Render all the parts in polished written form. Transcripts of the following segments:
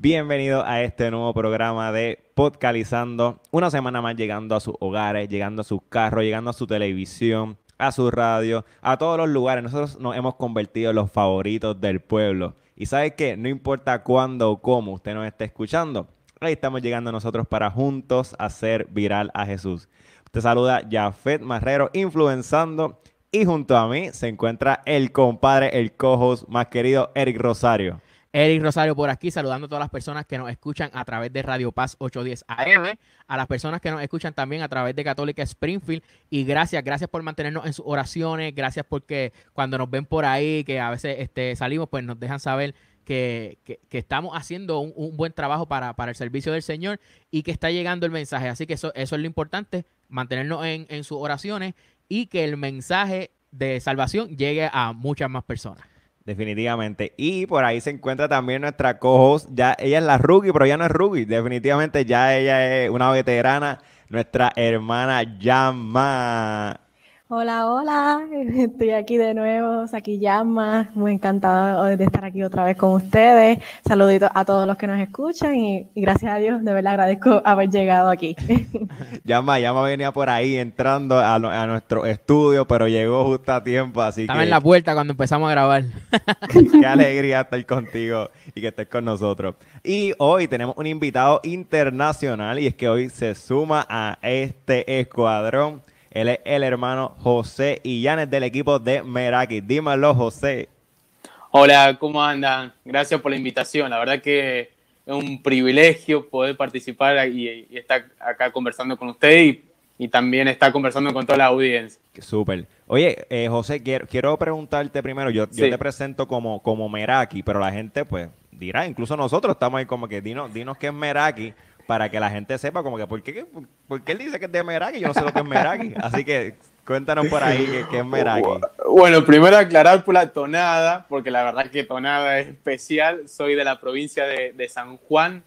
Bienvenido a este nuevo programa de Podcalizando. Una semana más llegando a sus hogares, llegando a sus carros, llegando a su televisión, a su radio, a todos los lugares. Nosotros nos hemos convertido en los favoritos del pueblo. Y ¿sabe qué? No importa cuándo o cómo usted nos esté escuchando, ahí estamos llegando nosotros para juntos hacer viral a Jesús. Te saluda Jafet Marrero, influenzando. Y junto a mí se encuentra el compadre, el co-host más querido, Eric Rosario. Eric Rosario por aquí, saludando a todas las personas que nos escuchan a través de Radio Paz 810 AM, a las personas que nos escuchan también a través de Católica Springfield. Y gracias por mantenernos en sus oraciones, gracias porque cuando nos ven por ahí, que a veces salimos, pues nos dejan saber que estamos haciendo un buen trabajo para el servicio del Señor y que está llegando el mensaje. Así que eso es lo importante, mantenernos en sus oraciones y que el mensaje de salvación llegue a muchas más personas. Definitivamente. Y por ahí se encuentra también nuestra co-host. Ya, ella es la rookie, pero ya no es rookie. Definitivamente ya ella es una veterana. Nuestra hermana Yama. Hola, hola, estoy aquí de nuevo, aquí Llama, muy encantada de estar aquí otra vez con ustedes. Saluditos a todos los que nos escuchan y gracias a Dios, de verdad agradezco haber llegado aquí. Yama venía por ahí entrando a nuestro estudio, pero llegó justo a tiempo, así Estaba que en la puerta cuando empezamos a grabar. qué alegría estar contigo y que estés con nosotros. Y hoy tenemos un invitado internacional y es que hoy se suma a este escuadrón. Él es el hermano José Illanes del equipo de Meraki. Dímelo, José. Hola, ¿cómo andan? Gracias por la invitación. La verdad que es un privilegio poder participar y estar acá conversando con usted y también estar conversando con toda la audiencia. Súper. Oye, José, quiero preguntarte primero, yo Sí. te presento como Meraki, pero la gente pues dirá, incluso nosotros estamos ahí como que dinos qué es Meraki para que la gente sepa como que ¿por qué él dice que es de Meraki? Yo no sé lo que es Meraki. Así que cuéntanos por ahí qué es Meraki. Bueno, primero aclarar por la tonada, porque la verdad que tonada es especial. Soy de la provincia de San Juan,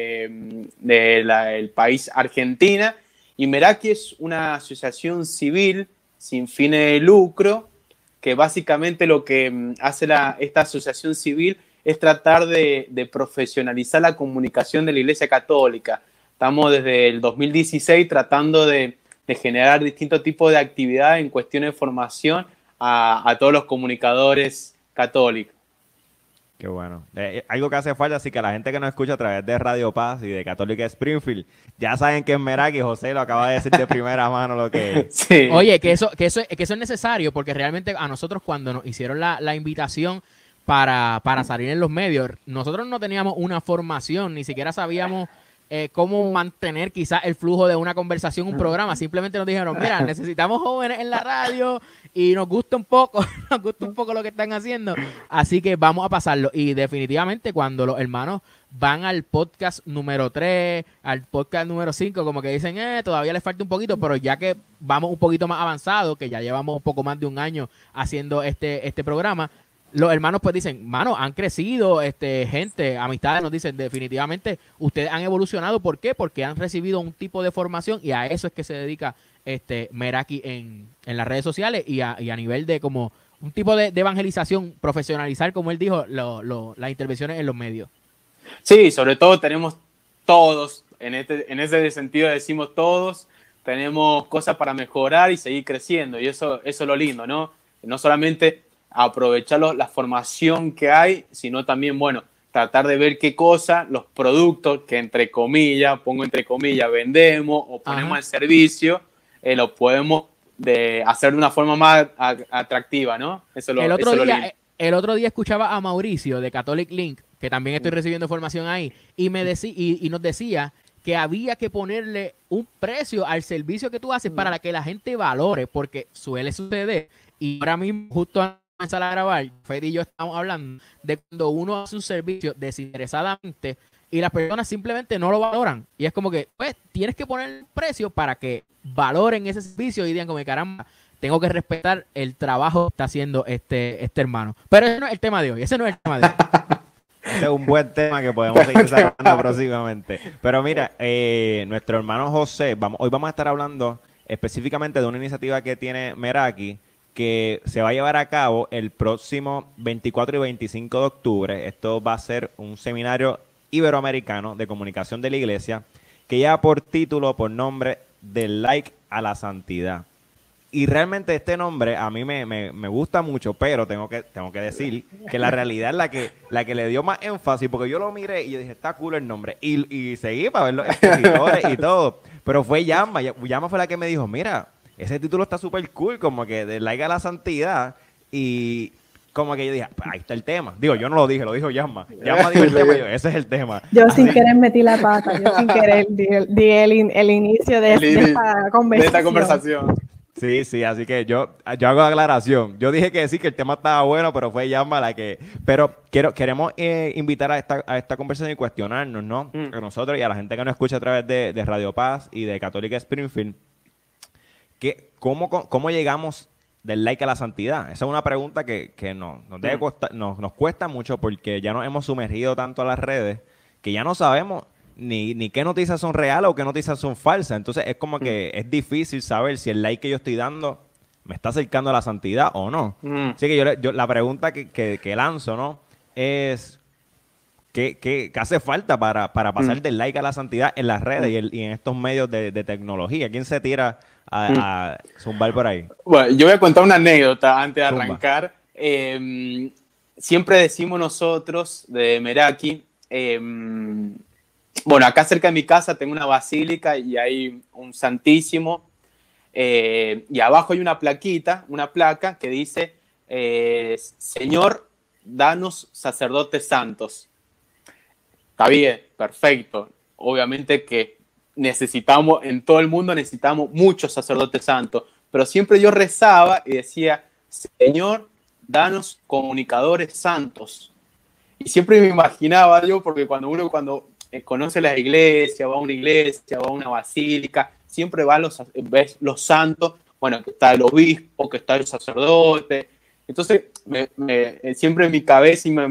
del país Argentina, y Meraki es una asociación civil sin fines de lucro, que básicamente lo que hace esta asociación civil es tratar de profesionalizar la comunicación de la Iglesia Católica. Estamos desde el 2016 tratando de generar distintos tipos de actividades en cuestiones de formación a todos los comunicadores católicos. Qué bueno. Algo que hace falta, así que la gente que nos escucha a través de Radio Paz y de Católica Springfield, ya saben que es Meraki. José lo acaba de decir de primera mano lo que es. Sí. Oye, que eso es necesario porque realmente a nosotros cuando nos hicieron la invitación para salir en los medios, nosotros no teníamos una formación, ni siquiera sabíamos cómo mantener quizás el flujo de una conversación, un programa. Simplemente nos dijeron, mira, necesitamos jóvenes en la radio y nos gusta un poco lo que están haciendo, así que vamos a pasarlo. Y definitivamente cuando los hermanos van al podcast número 3, al podcast número 5, como que dicen, todavía les falta un poquito, pero ya que vamos un poquito más avanzado, que ya llevamos un poco más de un año haciendo este programa, los hermanos pues dicen, mano, han crecido, gente, amistades nos dicen, definitivamente ustedes han evolucionado. ¿Por qué? Porque han recibido un tipo de formación y a eso es que se dedica Meraki en las redes sociales y a nivel de como un tipo de evangelización, profesionalizar, como él dijo, las intervenciones en los medios. Sí, sobre todo tenemos todos, en ese sentido decimos todos, tenemos cosas para mejorar y seguir creciendo, y eso es lo lindo, ¿no? No solamente aprovechar la formación que hay, sino también, bueno, tratar de ver qué cosas, los productos que pongo entre comillas, vendemos o ponemos al servicio, los podemos hacer de una forma más atractiva, ¿no? El otro día escuchaba a Mauricio de Catholic Link, que también estoy recibiendo formación ahí, y nos decía que había que ponerle un precio al servicio que tú haces para que la gente valore, porque suele suceder, y ahora mismo justo antes de comenzar a grabar, Fede y yo estamos hablando de cuando uno hace un servicio desinteresadamente y las personas simplemente no lo valoran, y es como que, pues, tienes que poner un precio para que valoren ese servicio y digan como, caramba, tengo que respetar el trabajo que está haciendo este hermano. Pero ese no es el tema de hoy, Ese es un buen tema que podemos seguir sacando próximamente. Pero mira, nuestro hermano José, hoy vamos a estar hablando específicamente de una iniciativa que tiene Meraki, que se va a llevar a cabo el próximo 24 y 25 de octubre. Esto va a ser un seminario Iberoamericano de Comunicación de la Iglesia, que lleva por título, por nombre, Del Like a la Santidad. Y realmente este nombre a mí me gusta mucho, pero tengo que decir que la realidad es la que le dio más énfasis, porque yo lo miré y yo dije, está cool el nombre. Y seguí para ver los expositores y todo. Pero fue Yama. Yama fue la que me dijo, mira, ese título está súper cool, como que Del Like a la Santidad. Y como que yo dije, ahí está el tema. Digo, yo no lo dije, lo dijo Yama. Yama dijo el tema y yo, ese es el tema. Yo sin querer metí la pata, yo sin querer di el inicio de esta conversación. Sí, así que yo hago aclaración. Yo dije que sí, que el tema estaba bueno, pero fue Yama la que... Pero queremos invitar a esta conversación y cuestionarnos, ¿no? A nosotros y a la gente que nos escucha a través de Radio Paz y de Católica Springfield, ¿cómo llegamos del like a la santidad? Esa es una pregunta que nos cuesta mucho, porque ya nos hemos sumergido tanto a las redes que ya no sabemos ni qué noticias son reales o qué noticias son falsas. Entonces es como que es difícil saber si el like que yo estoy dando me está acercando a la santidad o no. Así que yo la pregunta que lanzo, ¿no? Es ¿qué hace falta para pasar del like a la santidad en las redes y en estos medios de tecnología? ¿Quién se tira a zumbar por ahí? Bueno, yo voy a contar una anécdota antes de arrancar. Siempre decimos nosotros de Meraki, bueno, acá cerca de mi casa tengo una basílica y hay un santísimo, y abajo hay una placa que dice, Señor, danos sacerdotes santos. Está bien, perfecto. Obviamente que en todo el mundo necesitamos muchos sacerdotes santos, pero siempre yo rezaba y decía, Señor, danos comunicadores santos. Y siempre me imaginaba yo, porque cuando conoce la iglesia, va a una iglesia, va a una basílica, siempre ves los santos, bueno, que está el obispo, que está el sacerdote. Entonces, siempre en mi cabeza y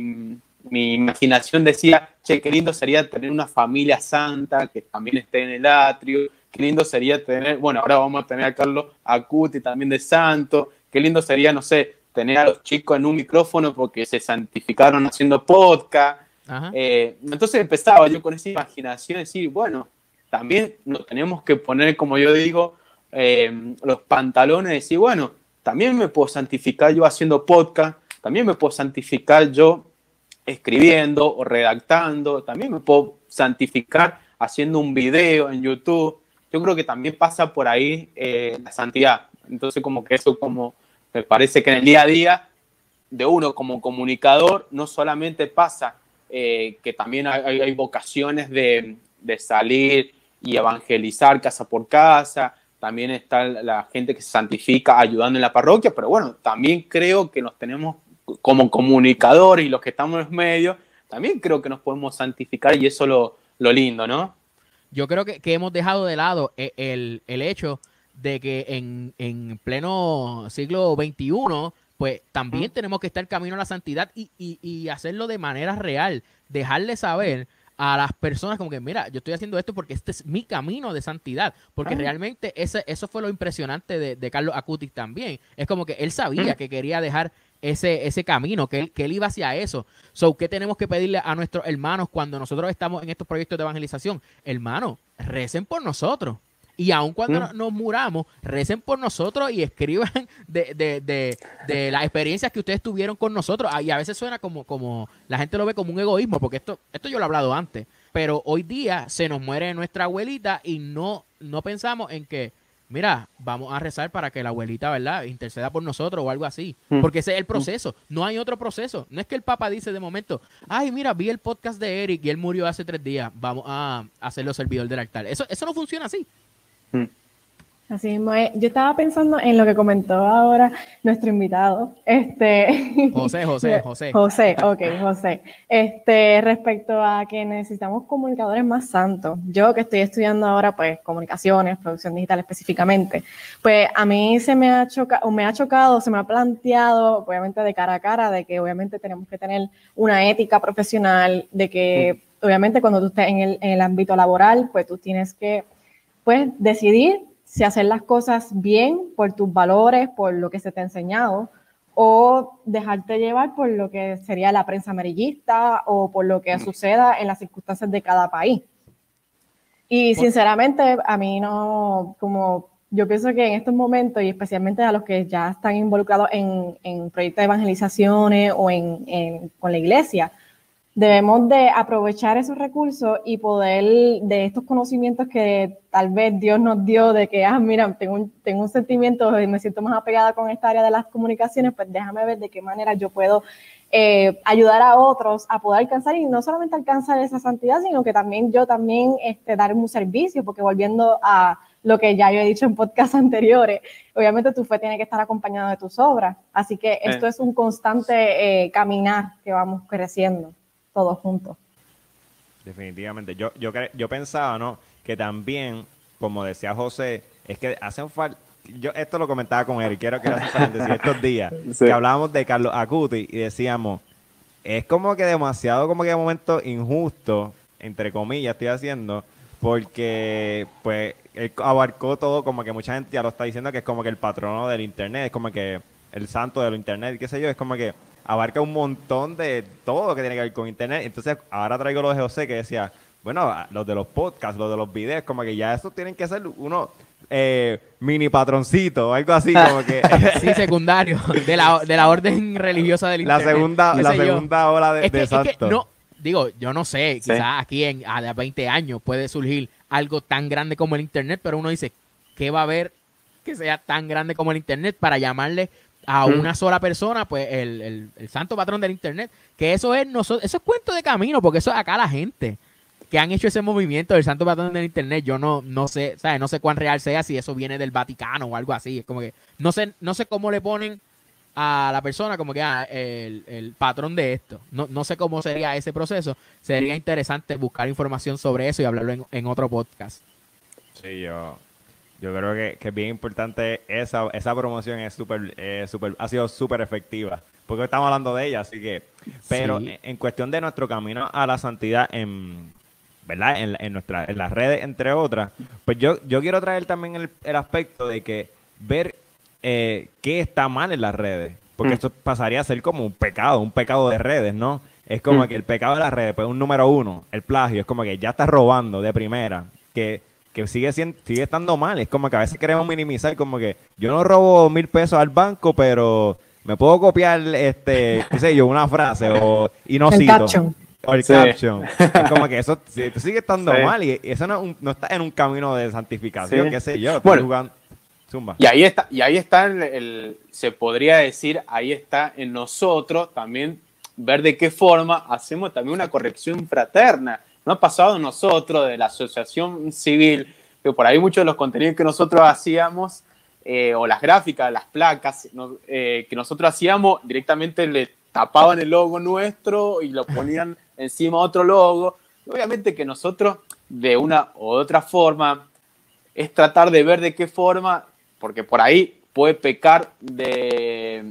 mi imaginación decía, che, qué lindo sería tener una familia santa que también esté en el atrio, qué lindo sería tener, bueno, ahora vamos a tener a Carlos Acuti también de santo, qué lindo sería, no sé, tener a los chicos en un micrófono porque se santificaron haciendo podcast. Entonces empezaba yo con esa imaginación de decir, bueno, también nos tenemos que poner, como yo digo, los pantalones y decir, bueno, también me puedo santificar yo haciendo podcast, también me puedo santificar yo escribiendo o redactando, también me puedo santificar haciendo un video en YouTube. Yo creo que también pasa por ahí la santidad. Entonces como que eso me parece que en el día a día de uno como comunicador no solamente pasa que también hay vocaciones de salir y evangelizar casa por casa, también está la gente que se santifica ayudando en la parroquia, pero bueno, también creo que nos tenemos como comunicadores y los que estamos en los medios, también creo que nos podemos santificar y eso lo lindo, ¿no? Yo creo que hemos dejado de lado el hecho de que en pleno siglo XXI, pues también tenemos que estar camino a la santidad y hacerlo de manera real, dejarle saber a las personas como que, mira, yo estoy haciendo esto porque este es mi camino de santidad, porque realmente eso fue lo impresionante de Carlos Acutis también, es como que él sabía que quería dejar ese camino, que él iba hacia eso. So, ¿qué tenemos que pedirle a nuestros hermanos cuando nosotros estamos en estos proyectos de evangelización? Hermanos, recen por nosotros. Y aun cuando nos muramos, recen por nosotros y escriban de las experiencias que ustedes tuvieron con nosotros. Y a veces suena como la gente lo ve como un egoísmo, porque esto yo lo he hablado antes. Pero hoy día se nos muere nuestra abuelita y no pensamos en que, mira, vamos a rezar para que la abuelita, ¿verdad?, interceda por nosotros o algo así. Porque ese es el proceso. No hay otro proceso. No es que el Papa dice de momento, ay, mira, vi el podcast de Eric y él murió hace 3 días. Vamos a hacerlo servidor del altar. Eso no funciona así. Así mismo es. Yo estaba pensando en lo que comentó ahora nuestro invitado, José. José. Respecto a que necesitamos comunicadores más santos. Yo que estoy estudiando ahora, pues, comunicaciones, producción digital específicamente, pues a mí se me ha chocado, se me ha planteado, obviamente de cara a cara, de que obviamente tenemos que tener una ética profesional, de que obviamente cuando tú estés en el ámbito laboral, pues tú tienes que, pues, decidir si hacer las cosas bien por tus valores, por lo que se te ha enseñado, o dejarte llevar por lo que sería la prensa amarillista o por lo que suceda en las circunstancias de cada país. Y sinceramente, a mí no, como yo pienso que en estos momentos, y especialmente a los que ya están involucrados en proyectos de evangelizaciones o con la iglesia, debemos de aprovechar esos recursos y poder, de estos conocimientos que tal vez Dios nos dio, de que, mira, tengo un sentimiento y me siento más apegada con esta área de las comunicaciones, pues déjame ver de qué manera yo puedo ayudar a otros a poder alcanzar, y no solamente alcanzar esa santidad, sino que también yo dar un servicio, porque volviendo a lo que ya yo he dicho en podcasts anteriores, obviamente tu fe tiene que estar acompañada de tus obras, así que esto es un constante caminar que vamos creciendo todos juntos. Definitivamente. Yo pensaba, ¿no? Que también, como decía José, es que hacen falta. Yo esto lo comentaba con él, quiero hacer paréntesis estos días, Sí. que hablábamos de Carlos Acuti y decíamos, es como que demasiado, como que de momento injusto, entre comillas, estoy haciendo, porque pues él abarcó todo, como que mucha gente ya lo está diciendo, que es como que el patrono del internet, es como que el santo del internet, qué sé yo, es como que abarca un montón de todo lo que tiene que ver con internet. Entonces ahora traigo lo de José, que decía, bueno, los de los podcasts, los de los videos, como que ya esos tienen que ser uno mini patroncito o algo así, como que Sí, secundario, de la orden religiosa del la internet. segunda ola de santo. No, digo, yo no sé, Sí. quizás aquí a 20 años puede surgir algo tan grande como el internet, pero uno dice, ¿qué va a haber que sea tan grande como el internet para llamarle a una sola persona, pues el santo patrón del internet? Que eso es cuento de camino, porque eso es acá la gente que han hecho ese movimiento del santo patrón del internet. Yo no sé, ¿sabes? No sé cuán real sea, si eso viene del Vaticano o algo así. Es como que no sé cómo le ponen a la persona como que el patrón de esto. No sé cómo sería ese proceso. Sería interesante buscar información sobre eso y hablarlo en otro podcast. Sí, yo creo que es bien importante esa promoción, ha sido súper efectiva, porque estamos hablando de ella, así que, pero Sí. en cuestión de nuestro camino a la santidad, ¿verdad? En las redes, entre otras, pues yo quiero traer también el aspecto de que ver qué está mal en las redes, porque esto pasaría a ser como un pecado de redes, ¿no? Es como que el pecado de las redes, pues un número uno, el plagio, es como que ya estás robando de primera, que sigue estando mal. Es como que a veces queremos minimizar, como que yo no robo 1,000 pesos al banco, pero me puedo copiar, qué sé yo, una frase y no El cito. caption. O el Sí. caption. Es como que eso sigue estando Sí. mal, y eso no está en un camino de santificación, Sí. qué sé yo. Bueno. Jugando. Zumba. Y ahí está se podría decir, ahí está en nosotros también ver de qué forma hacemos también una corrección fraterna. No ha pasado a nosotros de la asociación civil, que por ahí muchos de los contenidos que nosotros hacíamos, o las gráficas, las placas, que nosotros hacíamos, directamente le tapaban el logo nuestro y lo ponían encima otro logo. Obviamente que nosotros, de una u otra forma, es tratar de ver de qué forma, porque por ahí puede pecar de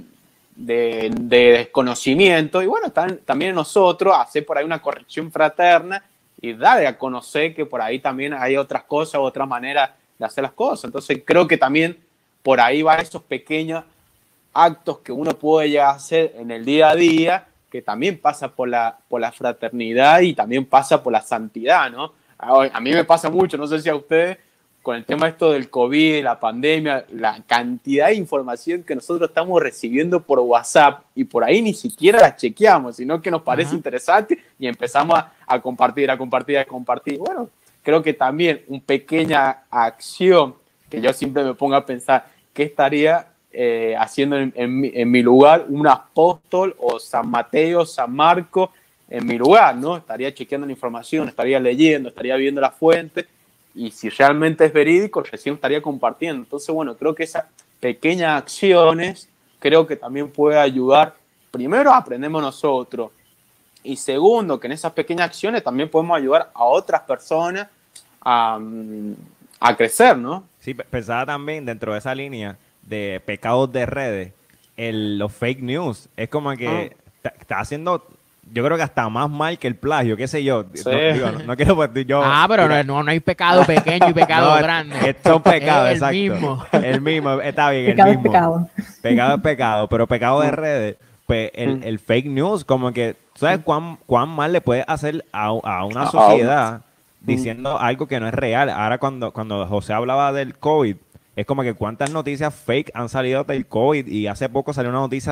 desconocimiento, y bueno, también nosotros hacer por ahí una corrección fraterna y dar a conocer que por ahí también hay otras cosas, otras maneras de hacer las cosas. Entonces creo que también por ahí van esos pequeños actos que uno puede llegar a hacer en el día a día, que también pasa por la fraternidad y también pasa por la santidad, ¿no? A mí me pasa mucho, no sé si a ustedes, con el tema esto del COVID, la pandemia, la cantidad de información que nosotros estamos recibiendo por WhatsApp, y por ahí ni siquiera la chequeamos, sino que nos parece interesante y empezamos a compartir. Bueno, creo que también una pequeña acción que yo siempre me pongo a pensar, ¿qué estaría haciendo en mi lugar un apóstol o San Mateo, San Marco en mi lugar, ¿no? Estaría chequeando la información, estaría leyendo, estaría viendo la fuente, y si realmente es verídico, recién estaría compartiendo. Entonces, bueno, creo que esas pequeñas acciones creo que también puede ayudar. Primero, aprendemos nosotros, y segundo, que en esas pequeñas acciones también podemos ayudar a otras personas a crecer, ¿no? Sí, pensaba también dentro de esa línea de pecados de redes, los fake news. Es como que está haciendo yo creo que hasta más mal que el plagio, qué sé yo. Sí. Digo, no quiero pues, yo. Pero mira, no hay pecado pequeño y pecado grande. Son pecados, Es el exacto. mismo. El mismo, está bien, Pecado el es mismo. pecado. Pecado es pecado, pero pecado de redes, pues el fake news, como que, ¿sabes cuán mal le puede hacer a una sociedad diciendo algo que no es real? Ahora cuando José hablaba del COVID, es como que cuántas noticias fake han salido del COVID, y hace poco salió una noticia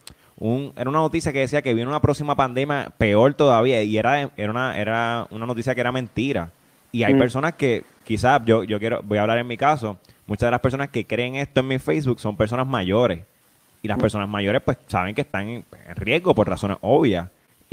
era una noticia que decía que viene una próxima pandemia peor todavía, y era una noticia que era mentira. Y hay personas que, quizás, voy a hablar en mi caso, muchas de las personas que creen esto en mi Facebook son personas mayores. Y las personas mayores pues saben que están en riesgo por razones obvias.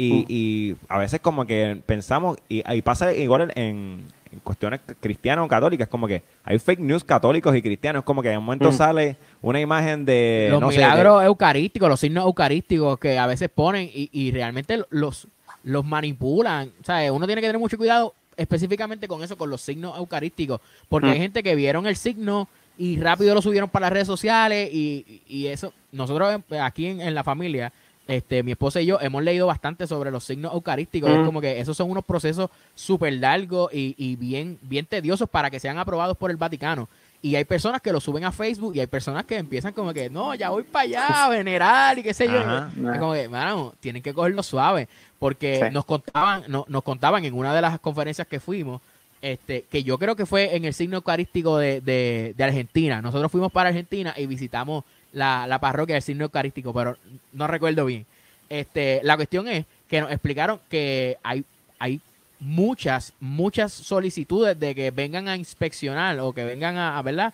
Y a veces como que pensamos, y pasa igual en cuestiones cristianas o católicas, como que hay fake news católicos y cristianos, como que en un momento sale una imagen de... Los no sé, milagros eucarísticos, los signos eucarísticos que a veces ponen y realmente los manipulan. O sea, uno tiene que tener mucho cuidado específicamente con eso, con los signos eucarísticos, porque hay gente que vieron el signo y rápido lo subieron para las redes sociales y eso. Nosotros aquí en la familia, mi esposa y yo hemos leído bastante sobre los signos eucarísticos. Es como que esos son unos procesos súper largos y bien tediosos para que sean aprobados por el Vaticano. Y hay personas que lo suben a Facebook y hay personas que empiezan como que, no, ya voy para allá a venerar y qué sé yo. Es como que, mano, tienen que cogerlo suave. Porque nos contaban en una de las conferencias que fuimos, que yo creo que fue en el signo eucarístico de Argentina. Nosotros fuimos para Argentina y visitamos la parroquia del signo eucarístico, pero no recuerdo bien. La cuestión es que nos explicaron que hay muchas solicitudes de que vengan a inspeccionar o que vengan a ¿verdad?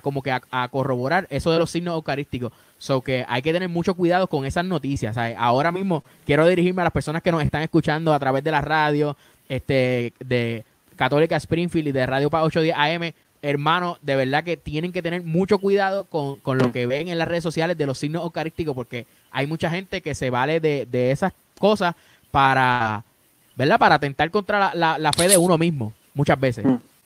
A corroborar eso de los signos eucarísticos. So que hay que tener mucho cuidado con esas noticias, ¿sabes? Ahora mismo quiero dirigirme a las personas que nos están escuchando a través de la radio, de Católica Springfield y de Radio Paz 810 AM. Hermano, de verdad que tienen que tener mucho cuidado con lo que ven en las redes sociales de los signos eucarísticos, porque hay mucha gente que se vale de esas cosas para, ¿verdad? Para atentar contra la fe de uno mismo, muchas veces.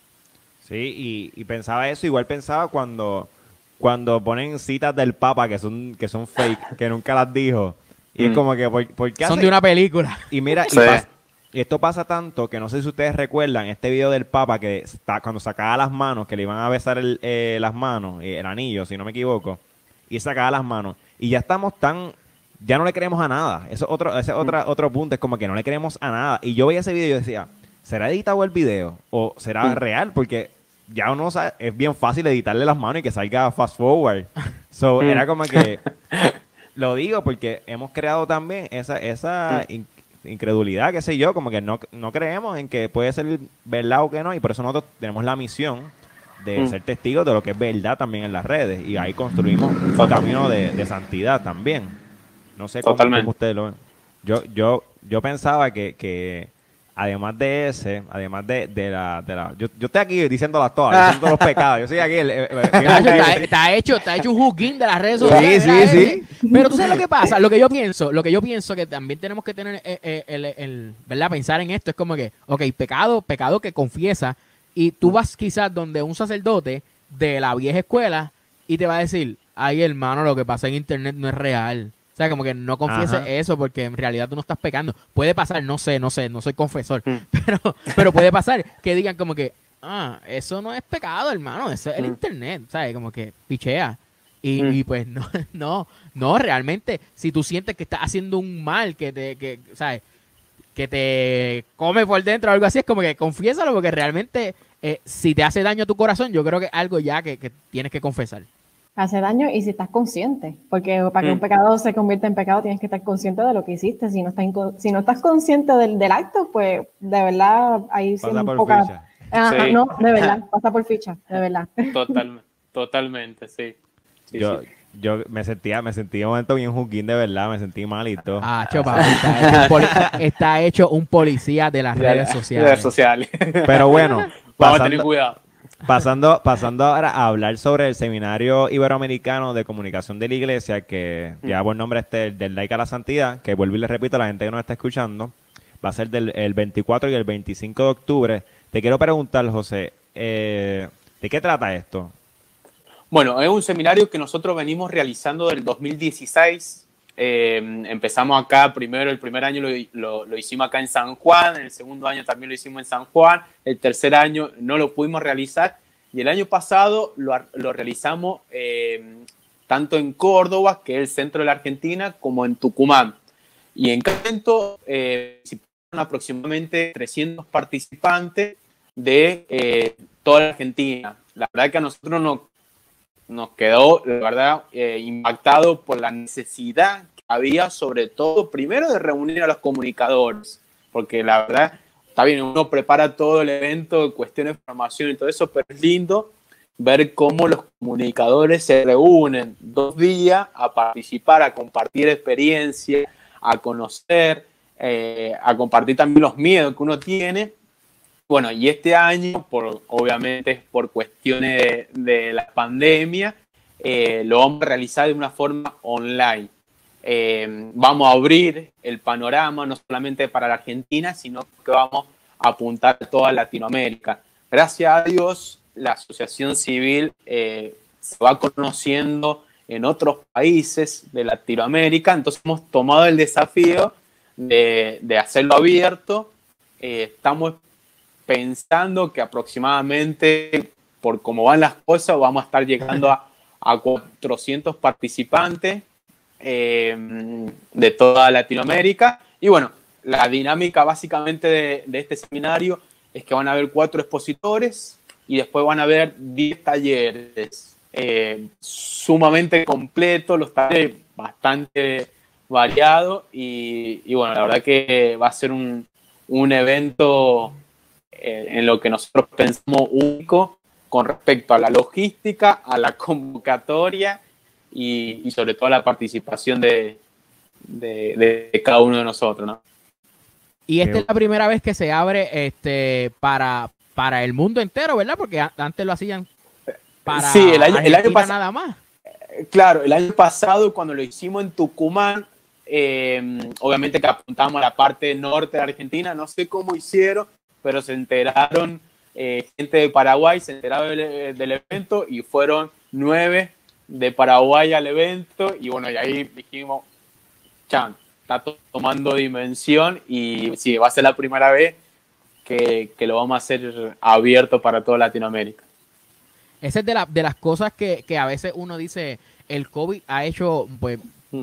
Sí, y pensaba eso, igual pensaba cuando ponen citas del Papa que son fake, que nunca las dijo. Y es como que, ¿por qué Son hace? de una película. Y mira, Sí. y esto pasa tanto que no sé si ustedes recuerdan este video del Papa que cuando sacaba las manos, que le iban a besar las manos, el anillo, si no me equivoco, y sacaba las manos. Y ya estamos ya no le creemos a nada. Ese es otro punto, es como que no le creemos a nada. Y yo veía ese video y yo decía, ¿será editado el video? ¿O será real? Porque ya uno sabe, es bien fácil editarle las manos y que salga fast forward. So, era como que, lo digo porque hemos creado también esa incredulidad, qué sé yo, como que no creemos en que puede ser verdad o que no, y por eso nosotros tenemos la misión de ser testigos de lo que es verdad también en las redes, y ahí construimos un camino de santidad también. No sé cómo ustedes lo ven. Yo pensaba que además de yo estoy aquí diciéndolas todas, diciendo los pecados. Yo soy aquí Está hecho un hooking de las redes sociales. Sí. Pero tú sabes lo que pasa, lo que yo pienso que también tenemos que tener ¿verdad? Pensar en esto es como que, ok, pecado que confiesa, y tú vas quizás donde un sacerdote de la vieja escuela y te va a decir, ay hermano, lo que pasa en internet no es real. O sea, como que no confieses eso porque en realidad tú no estás pecando. Puede pasar, no sé, no soy confesor. Pero puede pasar que digan como que, eso no es pecado, hermano, eso es el internet. ¿Sabes? Como que pichea. Y pues no, realmente, si tú sientes que estás haciendo un mal, ¿sabes? Que te come por dentro o algo así, es como que confiésalo, porque realmente si te hace daño a tu corazón, yo creo que es algo ya que tienes que confesar. Hace daño y si estás consciente, porque para que un pecado se convierta en pecado tienes que estar consciente de lo que hiciste. Si no estás consciente del acto, pues de verdad ahí sí pasa un por poco... ficha. Sí. No, de verdad, pasa por ficha, de verdad. Totalmente, sí. Yo me sentí un momento bien juguín, de verdad, me sentí malito. Está hecho un policía de las redes sociales. Pero bueno, vamos a tener cuidado. Pasando ahora a hablar sobre el Seminario Iberoamericano de Comunicación de la Iglesia, que lleva por nombre del Laica a la Santidad, que vuelvo y le repito a la gente que nos está escuchando, va a ser el 24 y el 25 de octubre. Te quiero preguntar, José, ¿de qué trata esto? Bueno, es un seminario que nosotros venimos realizando del 2016. Empezamos acá primero, el primer año lo hicimos acá en San Juan, el segundo año también lo hicimos en San Juan, el tercer año no lo pudimos realizar y el año pasado lo realizamos tanto en Córdoba, que es el centro de la Argentina, como en Tucumán. Y en cada evento participaron aproximadamente 300 participantes de toda la Argentina. La verdad que a nosotros nos quedó, la verdad, impactado por la necesidad que había, sobre todo, primero de reunir a los comunicadores, porque la verdad, está bien, uno prepara todo el evento, cuestiones de formación y todo eso, pero es lindo ver cómo los comunicadores se reúnen 2 días a participar, a compartir experiencia, a conocer, a compartir también los miedos que uno tiene. Bueno, y este año, obviamente por cuestiones de la pandemia, lo vamos a realizar de una forma online. Vamos a abrir el panorama no solamente para la Argentina, sino que vamos a apuntar a toda Latinoamérica. Gracias a Dios, la asociación civil se va conociendo en otros países de Latinoamérica, entonces hemos tomado el desafío de hacerlo abierto. Estamos pensando que aproximadamente, por cómo van las cosas, vamos a estar llegando a 400 participantes de toda Latinoamérica. Y bueno, la dinámica básicamente de este seminario es que van a haber 4 expositores y después van a haber 10 talleres sumamente completos, los talleres bastante variados y bueno, la verdad que va a ser un evento en lo que nosotros pensamos único con respecto a la logística, a la convocatoria y sobre todo a la participación de cada uno de nosotros, ¿no? Y esta es la primera vez que se abre para el mundo entero, ¿verdad? Porque antes lo hacían para sí, el año pasado nada más. Claro, el año pasado cuando lo hicimos en Tucumán, obviamente que apuntamos a la parte norte de Argentina, no sé cómo hicieron, pero se enteraron gente de Paraguay, se enteraron del evento y fueron 9 de Paraguay al evento y bueno, y ahí dijimos, chan, está tomando dimensión y sí, va a ser la primera vez que lo vamos a hacer abierto para toda Latinoamérica. Esa es de las cosas que a veces uno dice, el COVID ha hecho, pues,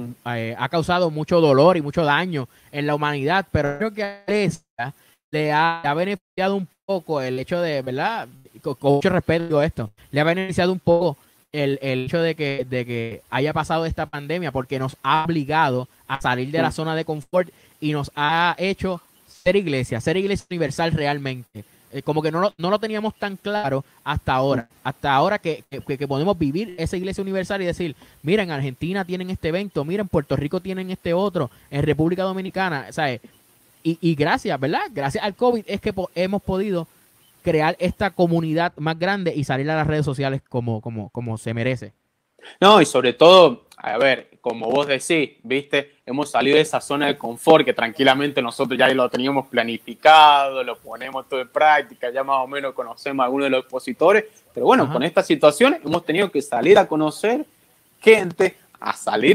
ha causado mucho dolor y mucho daño en la humanidad, pero creo que a esa le ha beneficiado un poco el hecho de, ¿verdad? Con mucho respeto digo esto, le ha beneficiado un poco el hecho de que haya pasado esta pandemia porque nos ha obligado a salir de la zona de confort y nos ha hecho ser iglesia universal realmente. Como que no lo teníamos tan claro hasta ahora que podemos vivir esa iglesia universal y decir, mira, en Argentina tienen este evento, mira, en Puerto Rico tienen este otro, en República Dominicana, ¿sabes? Y gracias, ¿verdad? Gracias al COVID es que hemos podido crear esta comunidad más grande y salir a las redes sociales como se merece. No, y sobre todo, a ver, como vos decís, ¿viste? Hemos salido de esa zona de confort que tranquilamente nosotros ya lo teníamos planificado, lo ponemos todo en práctica, ya más o menos conocemos a algunos de los expositores, pero bueno, Con esta situación hemos tenido que salir a conocer gente, a salir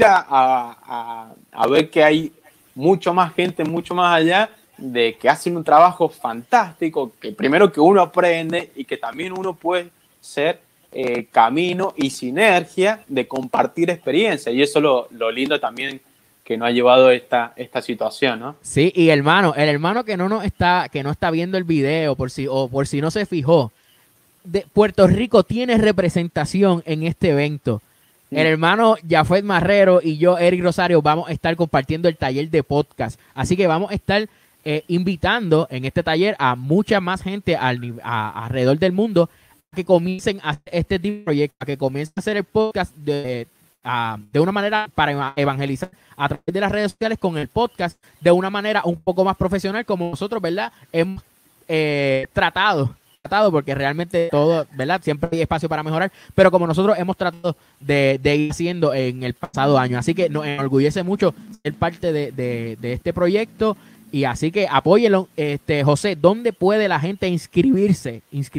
a ver que hay mucho más gente, mucho más allá, de que hacen un trabajo fantástico, que primero que uno aprende y que también uno puede ser camino y sinergia de compartir experiencia, y eso es lo lindo también que nos ha llevado esta situación, ¿no? Sí, y el hermano que no está viendo el video, por si no se fijó, Puerto Rico tiene representación en este evento. El hermano Jafet Marrero y yo, Eric Rosario, vamos a estar compartiendo el taller de podcast, así que vamos a estar invitando en este taller a mucha más gente alrededor del mundo que comiencen a hacer este tipo de proyectos, a que comiencen a hacer el podcast de una manera para evangelizar a través de las redes sociales con el podcast de una manera un poco más profesional, como nosotros, ¿verdad? Hemos tratado, porque realmente todo, ¿verdad? Siempre hay espacio para mejorar, pero como nosotros hemos tratado de ir haciendo en el pasado año. Así que nos enorgullece mucho ser parte de este proyecto. Y así que apóyenlo. José, ¿dónde puede la gente inscribirse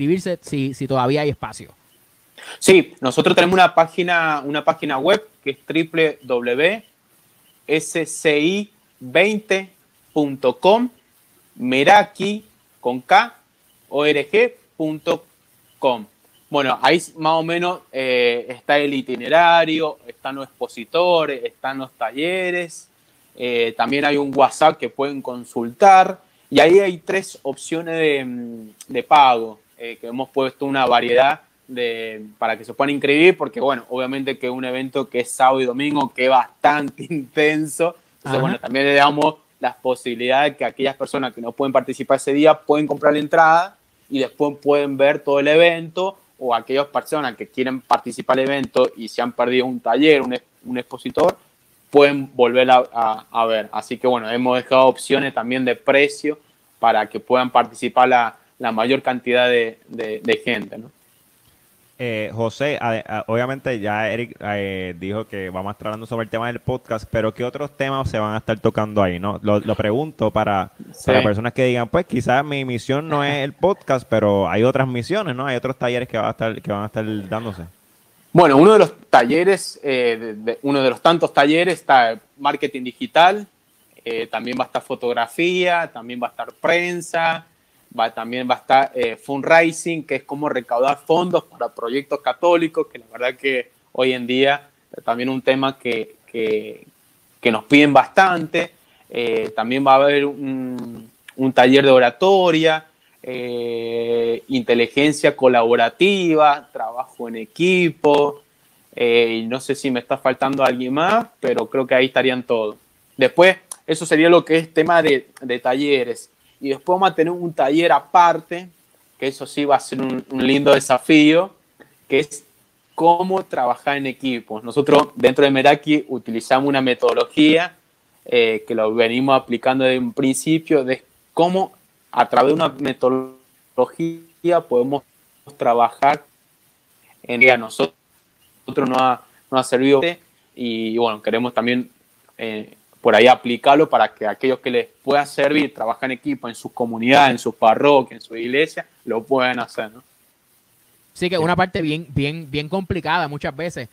si todavía hay espacio? Sí, nosotros tenemos una página web que es sci20.com, Meraki con K, org.com. Bueno, ahí más o menos está el itinerario, están los expositores, están los talleres, también hay un WhatsApp que pueden consultar y ahí hay 3 opciones de pago, que hemos puesto una variedad para que se puedan inscribir, porque bueno, obviamente que es un evento que es sábado y domingo, que es bastante intenso, entonces bueno, también le damos las posibilidades de que aquellas personas que no pueden participar ese día pueden comprar la entrada y después pueden ver todo el evento, o aquellas personas que quieren participar del evento y se han perdido un taller, un expositor, pueden volver a ver. Así que bueno, hemos dejado opciones también de precio para que puedan participar la mayor cantidad de gente, ¿no? José, obviamente ya Eric dijo que vamos a estar hablando sobre el tema del podcast, pero ¿qué otros temas se van a estar tocando ahí, no? Lo pregunto para personas que digan, pues quizás mi misión no es el podcast, pero hay otras misiones, ¿no? Hay otros talleres que van a estar dándose. Bueno, uno de los talleres, uno de los tantos talleres está marketing digital, también va a estar fotografía, también va a estar prensa, también va a estar fundraising, que es como recaudar fondos para proyectos católicos, que la verdad que hoy en día también un tema que nos piden bastante. También va a haber un taller de oratoria, inteligencia colaborativa, trabajo en equipo, y no sé si me está faltando alguien más, pero creo que ahí estarían todos. Después, eso sería lo que es tema de talleres. Y después vamos a tener un taller aparte, que eso sí va a ser un lindo desafío, que es cómo trabajar en equipos. Nosotros dentro de Meraki utilizamos una metodología que lo venimos aplicando desde un principio, de cómo a través de una metodología podemos trabajar en que a nosotros nos ha servido, y bueno, queremos también por ahí aplicarlo para que aquellos que les pueda servir trabajar en equipo en sus comunidades, en sus parroquias, en su iglesia, lo puedan hacer, ¿no? Sí, que es una parte bien complicada muchas veces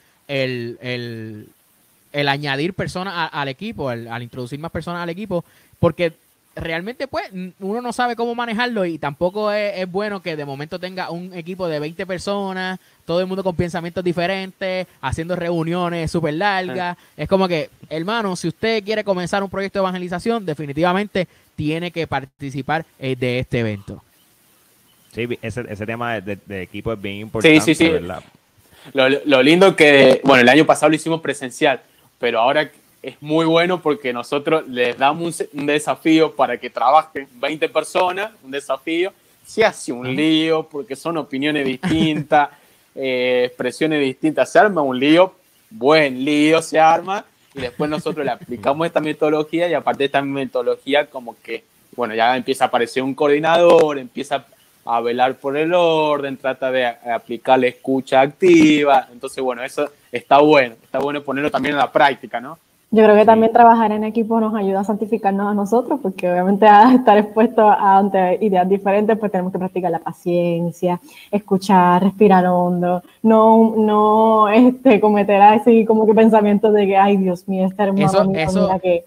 el añadir personas al equipo, al introducir más personas al equipo, porque realmente pues uno no sabe cómo manejarlo y tampoco es bueno que de momento tenga un equipo de 20 personas, todo el mundo con pensamientos diferentes, haciendo reuniones súper largas. Es como que, hermano, si usted quiere comenzar un proyecto de evangelización, definitivamente tiene que participar de este evento. Sí, ese tema de equipo es bien importante, sí. ¿verdad? Lo lindo que, bueno, el año pasado lo hicimos presencial, pero ahora es muy bueno porque nosotros les damos un desafío para que trabajen 20 personas, un desafío. Se hace un lío porque son opiniones distintas, expresiones distintas. Se arma un lío, buen lío se arma, y después nosotros le aplicamos esta metodología y aparte de esta metodología como que, bueno, ya empieza a aparecer un coordinador, empieza a velar por el orden, trata de aplicar la escucha activa. Entonces, bueno, eso está bueno ponerlo también en la práctica, ¿no? Yo creo que también trabajar en equipo nos ayuda a santificarnos a nosotros, porque obviamente a estar expuestos ante ideas diferentes, pues tenemos que practicar la paciencia, escuchar, respirar hondo, no cometer así como que pensamientos de que, ay, Dios mío, esta hermana mira que...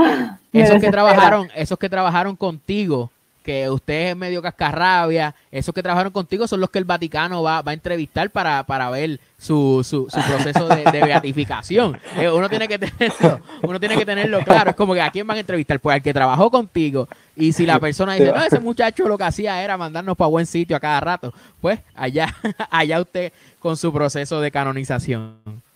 Esos que trabajaron contigo, que usted es medio cascarrabia, esos que trabajaron contigo son los que el Vaticano va a entrevistar para ver su proceso de beatificación. Uno tiene que tenerlo claro. Es como que ¿a quién van a entrevistar? Pues al que trabajó contigo. Y si la persona dice, no, ese muchacho lo que hacía era mandarnos para buen sitio a cada rato, pues allá usted con su proceso de canonización.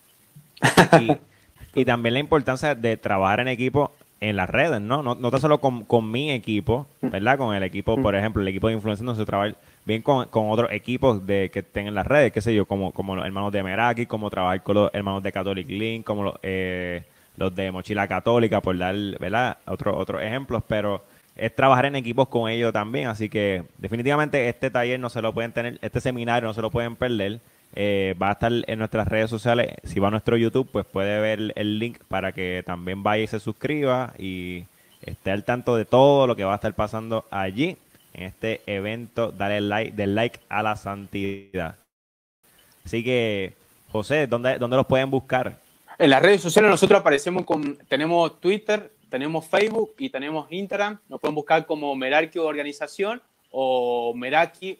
Y también la importancia de trabajar en equipo en las redes, ¿no? No tan solo con mi equipo, ¿verdad? Con el equipo, por ejemplo, el equipo de influencia, no se trabaja bien con otros equipos que estén en las redes, qué sé yo, como los hermanos de Meraki, como trabajar con los hermanos de Catholic Link, como los de Mochila Católica, por dar, ¿verdad? Otros ejemplos, pero es trabajar en equipos con ellos también, así que definitivamente este taller no se lo pueden tener, este seminario no se lo pueden perder. Va a estar en nuestras redes sociales. Si va a nuestro YouTube, pues puede ver el link para que también vaya y se suscriba y esté al tanto de todo lo que va a estar pasando allí en este evento. Dale like a la santidad. Así que, José, ¿dónde los pueden buscar? En las redes sociales nosotros aparecemos tenemos Twitter, tenemos Facebook y tenemos Instagram. Nos pueden buscar como Meraki Organización o Meraki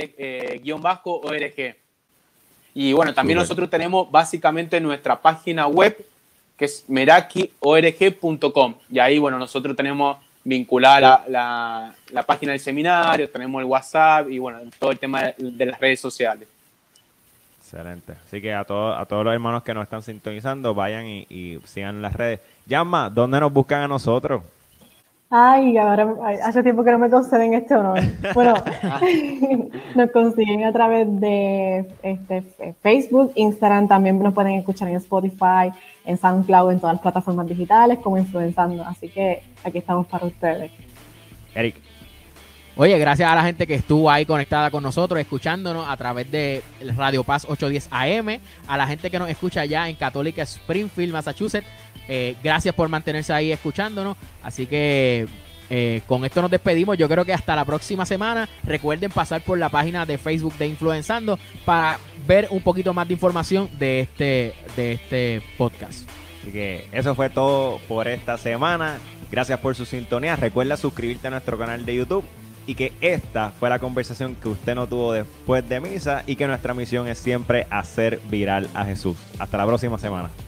_ORG. Y bueno, también nosotros tenemos básicamente nuestra página web, que es merakiorg.com. Y ahí, bueno, nosotros tenemos vinculada la página del seminario, tenemos el WhatsApp y bueno, todo el tema de las redes sociales. Excelente. Así que a todos los hermanos que nos están sintonizando, vayan y sigan las redes. Llama, ¿dónde nos buscan a nosotros? Ay, ahora hace tiempo que no me conceden este honor. Bueno, nos consiguen a través de Facebook, Instagram, también nos pueden escuchar en Spotify, en SoundCloud, en todas las plataformas digitales, como Influenzando. Así que aquí estamos para ustedes. Eric. Oye, gracias a la gente que estuvo ahí conectada con nosotros, escuchándonos a través de Radio Paz 810 AM, a la gente que nos escucha allá en Católica Springfield, Massachusetts. Gracias por mantenerse ahí escuchándonos. Así que con esto nos despedimos. Yo creo que hasta la próxima semana. Recuerden pasar por la página de Facebook de Influenzando para ver un poquito más de información de este podcast. Así que eso fue todo por esta semana. Gracias por su sintonía. Recuerda suscribirte a nuestro canal de YouTube. Y que esta fue la conversación que usted no tuvo después de misa y que nuestra misión es siempre hacer viral a Jesús. Hasta la próxima semana.